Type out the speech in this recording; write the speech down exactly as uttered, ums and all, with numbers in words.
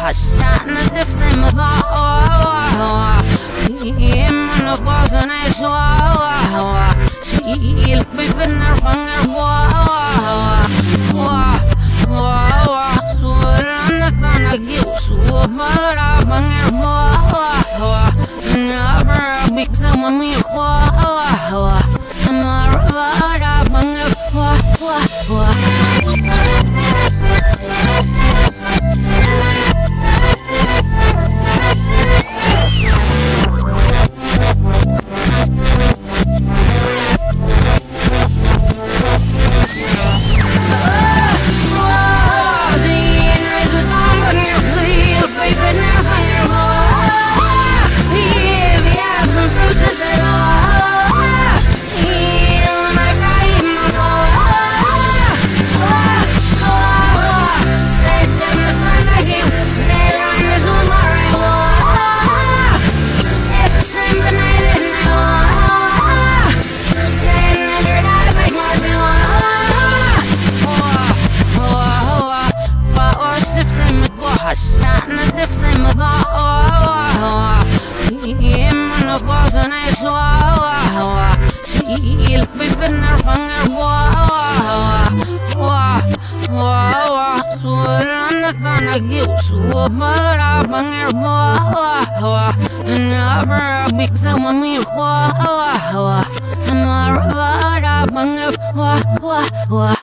عشان تفسم ضوء من البوزن شوا شيل بفنر فنر بوا سول نثنا جيوسو بلرا فنر بوا نبر بيكسم ميخوا نبر فنر بوا عشان تفسم ضوء من البوزن شوا شيل بفنر فنر بوا سول نثنا جيوسو بلرا فنر بوا نبر بيكسم ميخوا نبر فنر بوا